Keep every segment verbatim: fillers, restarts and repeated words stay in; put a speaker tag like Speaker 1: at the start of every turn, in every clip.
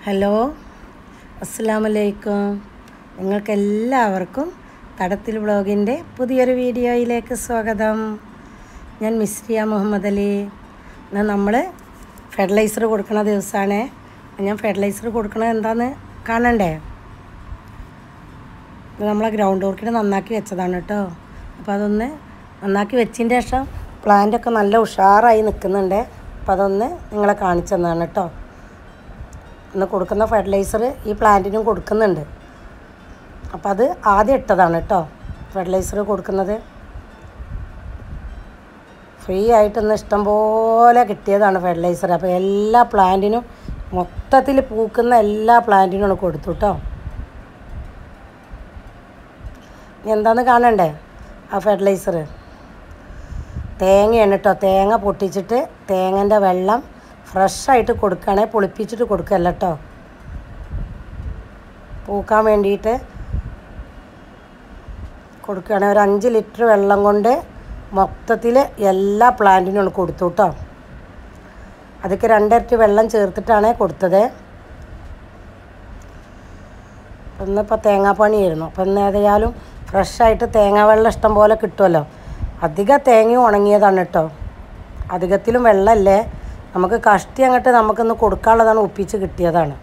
Speaker 1: Hello, അസ്സലാമലൈക്കും. നിങ്ങൾക്കെല്ലാവർക്കും തടത്തിൽ വ്ളോഗിൻ്റെ പുതിയൊരു വീഡിയോയിലേക്ക് സ്വാഗതം. ഞാൻ മിസ്രിയ മുഹമ്മദ് അലി. എന്നാൽ നമ്മൾ ഫെർട്ടിലൈസർ കൊടുക്കുന്ന ദിവസമാണ്. ഞാൻ ഫെർട്ടിലൈസർ കൊടുക്കണത് എന്താണെന്ന് കാണണ്ടേ? ഇത് നമ്മളെ ഗ്രൗണ്ട് വർക്കിന് നന്നാക്കി വെച്ചതാണ് കേട്ടോ. അപ്പോൾ അതൊന്ന് നന്നാക്കി വെച്ചതിൻ്റെ ശേഷം പ്ലാന്റൊക്കെ നല്ല ഉഷാറായി നിൽക്കുന്നുണ്ട്. അപ്പോൾ അതൊന്ന് നിങ്ങളെ കാണിച്ചു തന്നതാണ് കേട്ടോ. ഇന്ന് കൊടുക്കുന്ന ഫെർട്ടിലൈസർ ഈ പ്ലാന്റിനും കൊടുക്കുന്നുണ്ട്. അപ്പോൾ അത് ആദ്യം ഇട്ടതാണ് കേട്ടോ. ഫെർട്ടിലൈസർ കൊടുക്കുന്നത് ഫ്രീ ആയിട്ടൊന്ന് ഇഷ്ടം പോലെ കിട്ടിയതാണ് ഫെർട്ടിലൈസർ. അപ്പോൾ എല്ലാ പ്ലാന്റിനും മൊത്തത്തിൽ പൂക്കുന്ന എല്ലാ പ്ലാന്റിനും കൊടുത്തു കേട്ടോ. എന്താണെന്ന് കാണണ്ടേ? ആ ഫെർട്ടിലൈസർ തേങ്ങയാണ് കേട്ടോ. തേങ്ങ പൊട്ടിച്ചിട്ട് തേങ്ങൻ്റെ വെള്ളം ഫ്രഷായിട്ട് കൊടുക്കുകയാണെ, പൊളിപ്പിച്ചിട്ട് കൊടുക്കുകയല്ല കേട്ടോ. പൂക്കാൻ വേണ്ടിയിട്ട് കൊടുക്കുകയാണെങ്കിൽ ഒരു അഞ്ച് ലിറ്റർ വെള്ളം കൊണ്ട് മൊത്തത്തിൽ എല്ലാ പ്ലാന്റിനും കൊടുത്തു കേട്ടോ. അതൊക്കെ രണ്ടിരട്ടി വെള്ളം ചേർത്തിട്ടാണ് കൊടുത്തത്. ഇന്നിപ്പോൾ തേങ്ങാപ്പണിയായിരുന്നു. അപ്പം ഇന്ന് ഏതായാലും ഫ്രഷായിട്ട് തേങ്ങാ വെള്ളം ഇഷ്ടം പോലെ കിട്ടുമല്ലോ. അധികം തേങ്ങയും ഉണങ്ങിയതാണ് കേട്ടോ. അധികത്തിലും വെള്ളമല്ലേ, നമുക്ക് കഷ്ടി അങ്ങോട്ട് നമുക്കൊന്ന് കൊടുക്കാനുള്ളതാണ്, ഒപ്പിച്ച് കിട്ടിയതാണ്.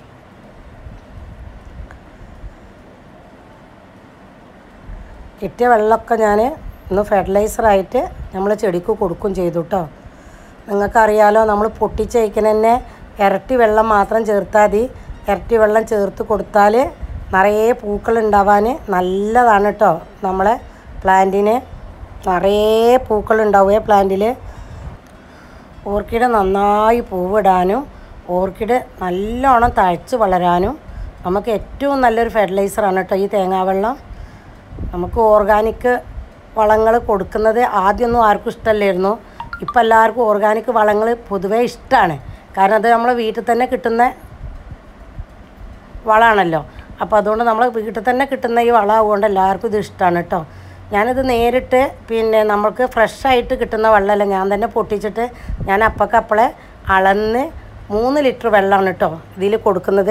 Speaker 1: കിട്ടിയ വെള്ളമൊക്കെ ഞാൻ ഇന്ന് ഫെർട്ടിലൈസറായിട്ട് നമ്മൾ ചെടിക്ക് കൊടുക്കും ചെയ്തു കേട്ടോ. നിങ്ങൾക്കറിയാലോ, നമ്മൾ പൊട്ടിച്ച് വയ്ക്കുന്ന തന്നെ ഇരട്ടി വെള്ളം മാത്രം ചേർത്താൽ മതി. ഇരട്ടി വെള്ളം ചേർത്ത് കൊടുത്താൽ നിറയെ പൂക്കൾ ഉണ്ടാവാൻ നല്ലതാണ് കേട്ടോ. നമ്മളെ പ്ലാന്റിന് നിറയെ പൂക്കൾ ഉണ്ടാവുക. പ്ലാന്റിൽ ഓർക്കിഡ് നന്നായി പൂവിടാനും ഓർക്കിഡ് നല്ലോണം തഴച്ച് വളരാനും നമുക്ക് ഏറ്റവും നല്ലൊരു ഫെർട്ടിലൈസറാണ് കേട്ടോ ഈ തേങ്ങാവെള്ളം. നമുക്ക് ഓർഗാനിക് വളങ്ങൾ കൊടുക്കുന്നത് ആദ്യമൊന്നും ആർക്കും ഇഷ്ടമല്ലായിരുന്നു. ഇപ്പം എല്ലാവർക്കും ഓർഗാനിക് വളങ്ങൾ പൊതുവേ ഇഷ്ടമാണ്. കാരണം അത് നമ്മളെ വീട്ടിൽ തന്നെ കിട്ടുന്ന വളമാണല്ലോ. അപ്പോൾ അതുകൊണ്ട് നമ്മൾ വീട്ടിൽ തന്നെ കിട്ടുന്ന ഈ വളമാവുകൊണ്ട് എല്ലാവർക്കും ഇത് ഇഷ്ടമാണ് കേട്ടോ. ഞാനിത് നേരിട്ട് പിന്നെ നമുക്ക് ഫ്രഷായിട്ട് കിട്ടുന്ന വെള്ളമല്ല, ഞാൻ തന്നെ പൊട്ടിച്ചിട്ട് ഞാൻ അപ്പക്കപ്പളെ അളന്ന് മൂന്ന് ലിറ്റർ വെള്ളമാണ് കേട്ടോ ഇതിൽ കൊടുക്കുന്നത്.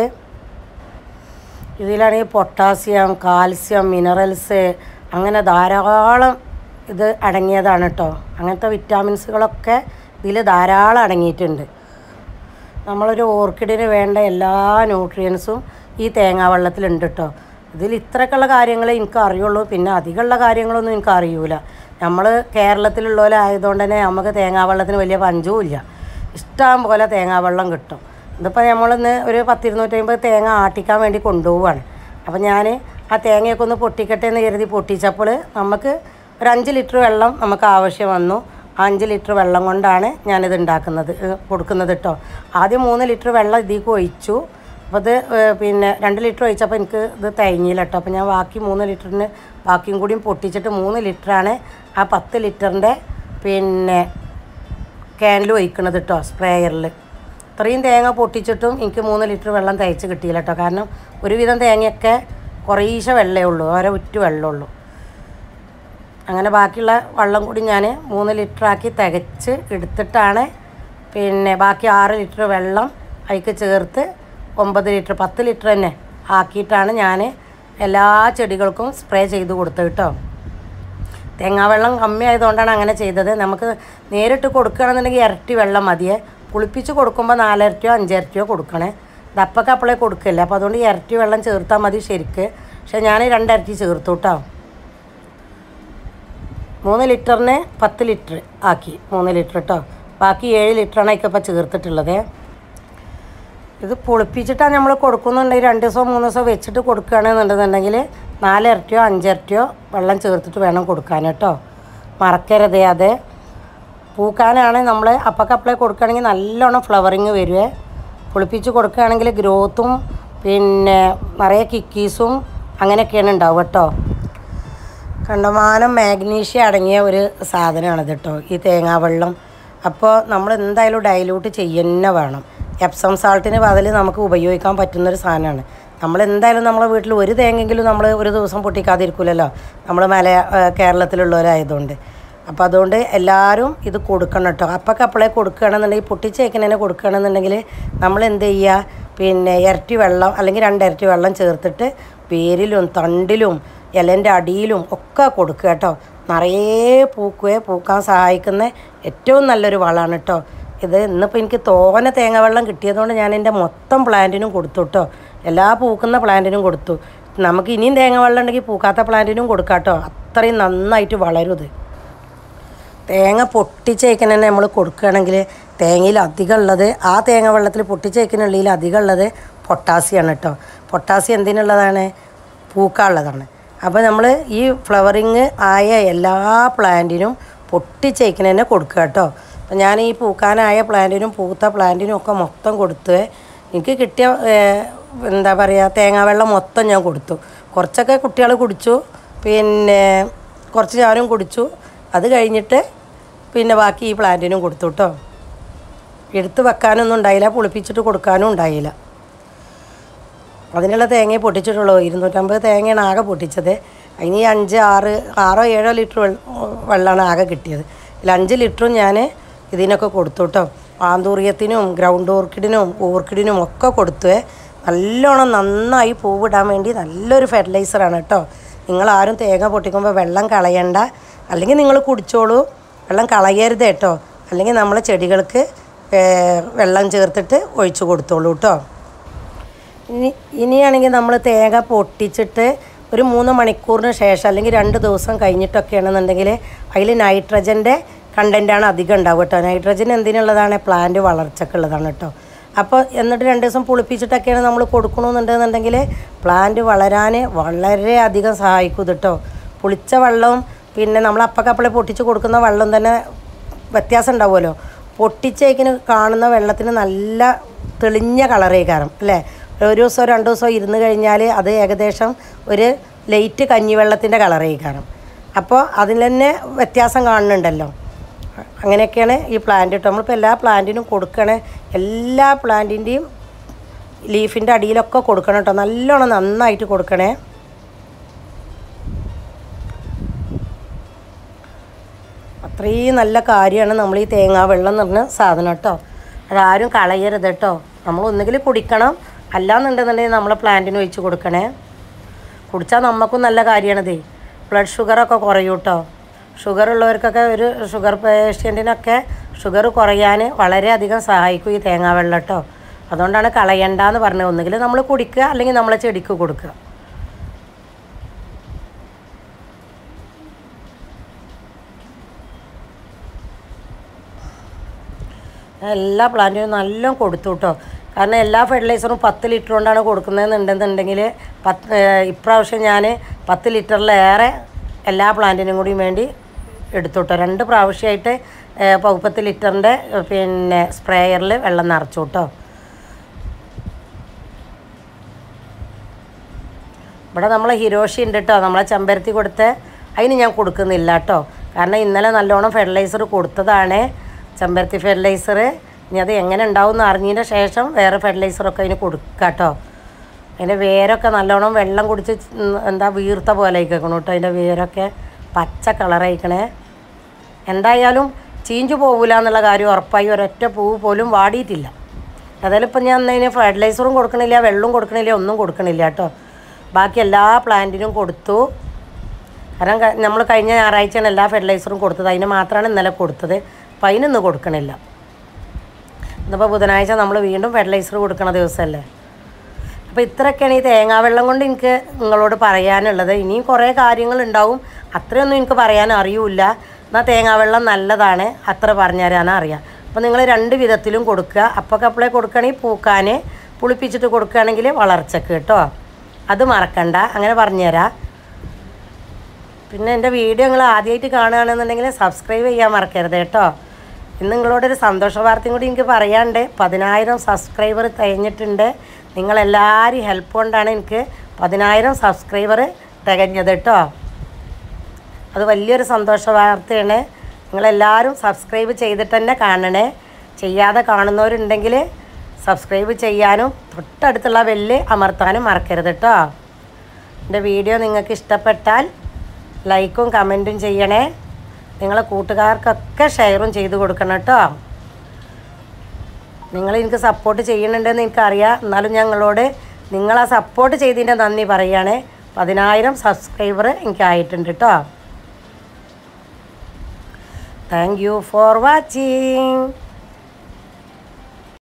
Speaker 1: ഇതിലാണെങ്കിൽ പൊട്ടാസ്യം, കാൽസ്യം, മിനറൽസ് അങ്ങനെ ധാരാളം ഇത് അടങ്ങിയതാണ് കേട്ടോ. അങ്ങനത്തെ വിറ്റാമിൻസുകളൊക്കെ ഇതിൽ ധാരാളം അടങ്ങിയിട്ടുണ്ട്. നമ്മളൊരു ഓർക്കിഡിന് വേണ്ട എല്ലാ ന്യൂട്രിയൻസും ഈ തേങ്ങാവെള്ളത്തിലുണ്ട് കേട്ടോ. ഇതിൽ ഇത്രയൊക്കെയുള്ള കാര്യങ്ങളെ എനിക്ക് അറിയുള്ളൂ. പിന്നെ അധികമുള്ള കാര്യങ്ങളൊന്നും എനിക്ക് അറിയൂല. നമ്മൾ കേരളത്തിലുള്ളവരായതുകൊണ്ട് തന്നെ നമുക്ക് തേങ്ങാവെള്ളത്തിന് വലിയ പഞ്ചവും ഇല്ല. ഇഷ്ടം പോലെ തേങ്ങാവെള്ളം കിട്ടും. ഇതിപ്പോൾ നമ്മളിന്ന് ഒരു പത്തിരുന്നൂറ്റമ്പത് തേങ്ങ ആട്ടിക്കാൻ വേണ്ടി കൊണ്ടുപോവുകയാണ്. അപ്പോൾ ഞാൻ ആ തേങ്ങയൊക്കെ ഒന്ന് പൊട്ടിക്കട്ടെ എന്ന് കരുതി പൊട്ടിച്ചപ്പോൾ നമുക്ക് ഒരു അഞ്ച് ലിറ്റർ വെള്ളം നമുക്ക് ആവശ്യം വന്നു. ആ അഞ്ച് ലിറ്റർ വെള്ളം കൊണ്ടാണ് ഞാനിത് ഉണ്ടാക്കുന്നത് കൊടുക്കുന്നത് കേട്ടോ. ആദ്യം മൂന്ന് ലിറ്റർ വെള്ളം ഇതിലേക്ക് ഒഴിച്ചു. അപ്പോൾ ഇത് പിന്നെ രണ്ട് ലിറ്റർ ഒഴിച്ചപ്പോൾ എനിക്ക് ഇത് തികഞ്ഞില്ല കേട്ടോ. അപ്പോൾ ഞാൻ ബാക്കി മൂന്ന് ലിറ്ററിന് ബാക്കിയും കൂടിയും പൊട്ടിച്ചിട്ട് മൂന്ന് ലിറ്ററാണ് ആ പത്ത് ലിറ്ററിൻ്റെ പിന്നെ ക്യാനിൽ ഒഴിക്കണത് കേട്ടോ, സ്പ്രേയറിൽ. ഇത്രയും തേങ്ങ പൊട്ടിച്ചിട്ടും എനിക്ക് മൂന്ന് ലിറ്റർ വെള്ളം തികച്ച് കിട്ടിയില്ല കേട്ടോ. കാരണം ഒരുവിധം തേങ്ങയൊക്കെ കുറേശ്ശെ വെള്ളമേ ഉള്ളൂ, ഓരോ ഉറ്റ വെള്ളമുള്ളൂ. അങ്ങനെ ബാക്കിയുള്ള വെള്ളം കൂടി ഞാൻ മൂന്ന് ലിറ്ററാക്കി തികച്ച് എടുത്തിട്ടാണ് പിന്നെ ബാക്കി ആറ് ലിറ്റർ വെള്ളം അതിലേക്ക് ചേർത്ത് ഒമ്പത് ലിറ്റർ പത്ത് ലിറ്റർ തന്നെ ആക്കിയിട്ടാണ് ഞാൻ എല്ലാ ചെടികൾക്കും സ്പ്രേ ചെയ്ത് കൊടുത്തത് കേട്ടോ. തേങ്ങാവെള്ളം കമ്മി ആയതുകൊണ്ടാണ് അങ്ങനെ ചെയ്തത്. നമുക്ക് നേരിട്ട് കൊടുക്കുകയാണെന്നുണ്ടെങ്കിൽ ഇരട്ടി വെള്ളം മതിയേ. കുളിപ്പിച്ച് കൊടുക്കുമ്പോൾ നാലിരട്ടിയോ അഞ്ചിരട്ടിയോ കൊടുക്കണേ. ദപ്പൊക്കെ അപ്പോഴേ കൊടുക്കില്ല. അപ്പോൾ അതുകൊണ്ട് ഇരട്ടി വെള്ളം ചേർത്താൽ മതി ശരിക്ക്. പക്ഷേ ഞാൻ രണ്ടിരട്ടി ചേർത്തു കേട്ടോ. മൂന്ന് ലിറ്ററിന് പത്ത് ലിറ്റർ ആക്കി, മൂന്ന് ലിറ്റർ കേട്ടോ. ബാക്കി ഏഴ് ലിറ്ററാണ് അതിപ്പോൾ ചേർത്തിട്ടുള്ളത്. ഇത് പൊളിപ്പിച്ചിട്ടാണ് നമ്മൾ കൊടുക്കുന്നുണ്ടെങ്കിൽ രണ്ട് ദിവസമോ മൂന്ന് ദിവസമോ വെച്ചിട്ട് കൊടുക്കുകയാണെന്നുണ്ടെന്നുണ്ടെങ്കിൽ നാലിരട്ടിയോ അഞ്ചിരട്ടിയോ വെള്ളം ചേർത്തിട്ട് വേണം കൊടുക്കാൻ കേട്ടോ. മറക്കരുതേ അത്. പൂക്കാനാണ് നമ്മൾ അപ്പക്കപ്പളെ കൊടുക്കുകയാണെങ്കിൽ നല്ലോണം ഫ്ലവറിങ് വരുവേ. പൊളിപ്പിച്ച് കൊടുക്കുകയാണെങ്കിൽ ഗ്രോത്തും പിന്നെ നിറയെ കിക്കീസും അങ്ങനെയൊക്കെയാണ് ഉണ്ടാവുക കേട്ടോ. കണ്ടമാനം മാഗ്നീഷ്യം അടങ്ങിയ ഒരു സാധനമാണിത് കേട്ടോ ഈ തേങ്ങാവെള്ളം. അപ്പോൾ നമ്മൾ എന്തായാലും ഡൈലൂട്ട് ചെയ്യുന്ന വേണം. എപ്സം സാൾട്ടിന് ബദൽ നമുക്ക് ഉപയോഗിക്കാൻ പറ്റുന്നൊരു സാധനമാണ്. നമ്മൾ എന്തായാലും നമ്മളെ വീട്ടിൽ ഒരു തേങ്ങെങ്കിലും നമ്മൾ ഒരു ദിവസം പൊട്ടിക്കാതിരിക്കില്ലല്ലോ, നമ്മൾ മല കേരളത്തിലുള്ളവരായതുകൊണ്ട്. അപ്പോൾ അതുകൊണ്ട് എല്ലാവരും ഇത് കൊടുക്കണം കേട്ടോ. അപ്പൊക്കെ അപ്പോഴേ കൊടുക്കുകയാണെന്നുണ്ടെങ്കിൽ പൊട്ടിച്ചേക്കണേനെ കൊടുക്കുകയാണെന്നുണ്ടെങ്കിൽ നമ്മൾ എന്ത് ചെയ്യുക, പിന്നെ ഇരട്ടി വെള്ളം അല്ലെങ്കിൽ രണ്ട് ഇരട്ടി വെള്ളം ചേർത്തിട്ട് വേരിലും തണ്ടിലും ഇലൻ്റെ അടിയിലും ഒക്കെ കൊടുക്കുക കേട്ടോ. നിറയെ പൂക്കുകയെ പൂക്കാൻ സഹായിക്കുന്ന ഏറ്റവും നല്ലൊരു വളമാണ് കേട്ടോ ഇത്. ഇന്നിപ്പോൾ എനിക്ക് തോനെ തേങ്ങ വെള്ളം കിട്ടിയതുകൊണ്ട് ഞാൻ എൻ്റെ മൊത്തം പ്ലാന്റിനും കൊടുത്തു കേട്ടോ. എല്ലാ പൂക്കുന്ന പ്ലാന്റിനും കൊടുത്തു. നമുക്ക് ഇനിയും തേങ്ങ വെള്ളം ഉണ്ടെങ്കിൽ പൂക്കാത്ത പ്ലാന്റിനും കൊടുക്കാം കേട്ടോ. അത്രയും നന്നായിട്ട് വളരും ഇത്. തേങ്ങ പൊട്ടിച്ചേക്കണ തന്നെ നമ്മൾ കൊടുക്കുകയാണെങ്കിൽ തേങ്ങയിൽ അധികം ഉള്ളത്, ആ തേങ്ങ വെള്ളത്തിൽ പൊട്ടിച്ചേക്കനുള്ളിൽ അധികം ഉള്ളത് പൊട്ടാസ്യമാണ് കേട്ടോ. പൊട്ടാസ്യം എന്തിനുള്ളതാണ്? പൂക്കാനുള്ളതാണ്. അപ്പോൾ നമ്മൾ ഈ ഫ്ലവറിങ് ആയ എല്ലാ പ്ലാന്റിനും പൊട്ടിച്ചേക്കണ തന്നെ കൊടുക്കുക കേട്ടോ. അപ്പം ഞാൻ ഈ പൂക്കാനായ പ്ലാന്റിനും പൂത്ത പ്ലാന്റിനും ഒക്കെ മൊത്തം കൊടുത്ത് എനിക്ക് കിട്ടിയ എന്താ പറയുക തേങ്ങാവെള്ളം മൊത്തം ഞാൻ കൊടുത്തു. കുറച്ചൊക്കെ കുട്ടികൾ കുടിച്ചു, പിന്നെ കുറച്ച് ഞാനും കുടിച്ചു. അത് കഴിഞ്ഞിട്ട് പിന്നെ ബാക്കി ഈ പ്ലാന്റിനും കൊടുത്തു കേട്ടോ. എടുത്ത് വെക്കാനൊന്നും ഉണ്ടായില്ല, പുളിപ്പിച്ചിട്ട് കൊടുക്കാനും ഉണ്ടായില്ല. അതിനുള്ള തേങ്ങയെ പൊട്ടിച്ചിട്ടുള്ളൂ. ഇരുന്നൂറ്റമ്പത് തേങ്ങയാണ് ആകെ പൊട്ടിച്ചത്. അതിന് ഈ അഞ്ച് ആറ് ആറോ ഏഴോ ലിറ്റർ വെള്ളമാണ് ആകെ കിട്ടിയത്. ഇതിൽ അഞ്ച് ലിറ്ററും ഞാൻ ഇതിനൊക്കെ കൊടുത്തു കേട്ടോ. ആന്തൂറിയത്തിനും ഗ്രൗണ്ട് ഓർക്കിഡിനും ഓർക്കിഡിനും ഒക്കെ കൊടുത്തു. നല്ലോണം നന്നായി പൂവിടാൻ വേണ്ടി നല്ലൊരു ഫെർട്ടിലൈസറാണ് കേട്ടോ. നിങ്ങളാരും തേങ്ങ പൊട്ടിക്കുമ്പോൾ വെള്ളം കളയണ്ട. അല്ലെങ്കിൽ നിങ്ങൾ കുടിച്ചോളൂ, വെള്ളം കളയരുത് കേട്ടോ. അല്ലെങ്കിൽ നമ്മൾ ചെടികൾക്ക് വെള്ളം ചേർത്തിട്ട് ഒഴിച്ചു കൊടുത്തോളൂ കേട്ടോ. ഇനി ഇനിയാണെങ്കിൽ നമ്മൾ തേങ്ങ പൊട്ടിച്ചിട്ട് ഒരു മൂന്ന് മണിക്കൂറിന് ശേഷം അല്ലെങ്കിൽ രണ്ട് ദിവസം കഴിഞ്ഞിട്ടൊക്കെയാണെന്നുണ്ടെങ്കിൽ അതിൽ നൈട്രജൻ്റെ കണ്ടൻറ്റാണ് അധികം ഉണ്ടാവുക കേട്ടോ. നൈട്രജൻ എന്തിനുള്ളതാണ്? പ്ലാന്റ് വളർച്ചക്കുള്ളതാണ് കേട്ടോ. അപ്പോൾ എന്നിട്ട് രണ്ട് ദിവസം പുളിപ്പിച്ചിട്ടൊക്കെയാണ് നമ്മൾ കൊടുക്കണമെന്നുണ്ടെന്നുണ്ടെങ്കിൽ പ്ലാന്റ് വളരാൻ വളരെ അധികം സഹായിക്കും കേട്ടോ. പുളിച്ച വെള്ളവും പിന്നെ നമ്മൾ അപ്പക്കപ്പളെ പൊട്ടിച്ച് കൊടുക്കുന്ന വെള്ളം തന്നെ വ്യത്യാസം ഉണ്ടാവുമല്ലോ. പൊട്ടിച്ചേക്കിന് കാണുന്ന വെള്ളത്തിന് നല്ല തെളിഞ്ഞ കളറേ കാരണം അല്ലേ. ഒരു ദിവസമോ രണ്ട് ദിവസമോ ഇരുന്ന് കഴിഞ്ഞാൽ അത് ഏകദേശം ഒരു ലൈറ്റ് കഞ്ഞിവെള്ളത്തിൻ്റെ കളറേ കാരണം. അപ്പോൾ അതിൽ തന്നെ വ്യത്യാസം കാണുന്നുണ്ടല്ലോ. അങ്ങനെയൊക്കെയാണ് ഈ പ്ലാന്റ് കേട്ടോ. നമ്മളിപ്പോൾ എല്ലാ പ്ലാന്റിനും കൊടുക്കണേ, എല്ലാ പ്ലാന്റിൻ്റെയും ലീഫിൻ്റെ അടിയിലൊക്കെ കൊടുക്കണം കേട്ടോ. നല്ലോണം നന്നായിട്ട് കൊടുക്കണേ. അത്രയും നല്ല കാര്യമാണ് നമ്മൾ ഈ തേങ്ങാ വെള്ളം എന്ന് പറഞ്ഞ സാധനം കേട്ടോ. അതാരും കളയരുത് കേട്ടോ. നമ്മൾ ഒന്നുകിൽ കുടിക്കണം, അല്ലാന്നുണ്ടെന്നുണ്ടെങ്കിൽ നമ്മളെ പ്ലാന്റിന് ഒഴിച്ച് കൊടുക്കണേ. കുടിച്ചാൽ നമുക്കും നല്ല കാര്യമാണത്. ബ്ലഡ് ഷുഗറൊക്കെ കുറയും കേട്ടോ. ഷുഗർ ഉള്ളവർക്കൊക്കെ ഒരു ഷുഗർ പേഷ്യൻറ്റിനൊക്കെ ഷുഗർ കുറയാൻ വളരെയധികം സഹായിക്കും ഈ തേങ്ങാ വെള്ളം കേട്ടോ. അതുകൊണ്ടാണ് കളയണ്ടെന്ന് പറഞ്ഞത്. ഒന്നുകിൽ നമ്മൾ കുടിക്കുക, അല്ലെങ്കിൽ നമ്മളെ ചെടിക്ക് കൊടുക്കുക. എല്ലാ പ്ലാന്റിനും നല്ല കൊടുത്തു കേട്ടോ. കാരണം എല്ലാ ഫെർട്ടിലൈസറും പത്ത് ലിറ്റർ കൊണ്ടാണ് കൊടുക്കുന്നതെന്നുണ്ടെന്നുണ്ടെങ്കിൽ പത്ത് ഇപ്രാവശ്യം ഞാൻ പത്ത് ലിറ്ററിലേറെ എല്ലാ പ്ലാന്റിനും കൂടി വേണ്ടി എടുത്തു കേട്ടോ. രണ്ട് പ്രാവശ്യമായിട്ട് പത്ത് ലിറ്ററിൻ്റെ പിന്നെ സ്പ്രേയറിൽ വെള്ളം നിറച്ചു കേട്ടോ. ഇവിടെ നമ്മളെ ഹിരോഷി ഉണ്ട് കേട്ടോ, നമ്മളെ ചെമ്പരത്തി കൊടുത്ത് അതിന് ഞാൻ കൊടുക്കുന്നില്ല കേട്ടോ. കാരണം ഇന്നലെ നല്ലോണം ഫെർട്ടിലൈസർ കൊടുത്തതാണ്, ചെമ്പരത്തി ഫെർട്ടിലൈസർ. ഇനി അത് എങ്ങനെ ഉണ്ടാവും എന്ന് അറിഞ്ഞതിന് ശേഷം വേറെ ഫെർട്ടിലൈസറൊക്കെ അതിന് കൊടുക്കുക കേട്ടോ. അതിൻ്റെ വേരൊക്കെ നല്ലോണം വെള്ളം കുടിച്ച് എന്താ വീർത്ത പോലെ ആയിക്കണം കേട്ടോ. അതിൻ്റെ വേരൊക്കെ പച്ച കളറായിക്കണേ. എന്തായാലും ചീഞ്ചു പോകില്ല എന്നുള്ള കാര്യം ഉറപ്പായി. ഒരൊറ്റ പൂവ് പോലും വാടിയിട്ടില്ല. അതായത് ഇപ്പം ഞാൻ അതിന് ഫെർട്ടിലൈസറും കൊടുക്കണില്ല, വെള്ളവും കൊടുക്കണില്ല, ഒന്നും കൊടുക്കണില്ല കേട്ടോ. ബാക്കി എല്ലാ പ്ലാന്റിനും കൊടുത്തു. കാരണം നമ്മൾ കഴിഞ്ഞ ഞായറാഴ്ചയാണ് എല്ലാ ഫെർട്ടിലൈസറും കൊടുത്തത്. അതിന് മാത്രമാണ് ഇന്നലെ കൊടുത്തത്. അപ്പം അതിനൊന്നും കൊടുക്കണില്ല. ഇന്നിപ്പോൾ ബുധനാഴ്ച നമ്മൾ വീണ്ടും ഫെർട്ടിലൈസർ കൊടുക്കണ ദിവസമല്ലേ. അപ്പോൾ ഇത്രയൊക്കെയാണ് ഈ തേങ്ങാവെള്ളം കൊണ്ട് എനിക്ക് നിങ്ങളോട് പറയാനുള്ളത്. ഇനിയും കുറേ കാര്യങ്ങളുണ്ടാവും, അത്രയൊന്നും എനിക്ക് പറയാൻ അറിയില്ല. എന്നാൽ തേങ്ങാവെള്ളം നല്ലതാണ്, അത്ര പറഞ്ഞു തരാനാണ് അറിയാം. അപ്പോൾ നിങ്ങൾ രണ്ട് വിധത്തിലും കൊടുക്കുക. അപ്പോൾ അപ്പളേ കൊടുക്കുകയാണെങ്കിൽ പൂക്കാൻ, പുളിപ്പിച്ചിട്ട് കൊടുക്കുകയാണെങ്കിൽ വളർച്ചക്ക് കേട്ടോ. അത് മറക്കണ്ട, അങ്ങനെ പറഞ്ഞുതരാം. പിന്നെ എൻ്റെ വീഡിയോ നിങ്ങൾ ആദ്യമായിട്ട് കാണുകയാണെന്നുണ്ടെങ്കിൽ സബ്സ്ക്രൈബ് ചെയ്യാൻ മറക്കരുത് കേട്ടോ. ഇന്ന് നിങ്ങളോടൊരു സന്തോഷ വാർത്തയും കൂടി എനിക്ക് പറയാണ്ട്. പതിനായിരം സബ്സ്ക്രൈബർ തികഞ്ഞിട്ടുണ്ട്. നിങ്ങളെല്ലാവരും ഹെൽപ്പ് കൊണ്ടാണ് എനിക്ക് പതിനായിരം സബ്സ്ക്രൈബർ തികഞ്ഞത് കേട്ടോ. അത് വലിയൊരു സന്തോഷ വാർത്തയാണ്. നിങ്ങളെല്ലാവരും സബ്സ്ക്രൈബ് ചെയ്തിട്ട് തന്നെ കാണണേ. ചെയ്യാതെ കാണുന്നവരുണ്ടെങ്കിൽ സബ്സ്ക്രൈബ് ചെയ്യാനും തൊട്ടടുത്തുള്ള ബെല്ല് അമർത്താനും മറക്കരുത് കേട്ടോ. എൻ്റെ വീഡിയോ നിങ്ങൾക്ക് ഇഷ്ടപ്പെട്ടാൽ ലൈക്കും കമൻറ്റും ചെയ്യണേ. നിങ്ങളെ കൂട്ടുകാർക്കൊക്കെ ഷെയറും ചെയ്ത് കൊടുക്കണം കേട്ടോ. നിങ്ങൾ എനിക്ക് സപ്പോർട്ട് ചെയ്യുന്നുണ്ടെന്ന് എനിക്കറിയാം. എന്നാലും ഞങ്ങളോട് നിങ്ങൾ ആ സപ്പോർട്ട് ചെയ്തതിൻ്റെ നന്ദി പറയുകയാണ്. പതിനായിരം സബ്സ്ക്രൈബർ എനിക്കായിട്ടുണ്ട് കേട്ടോ. Thank you for watching.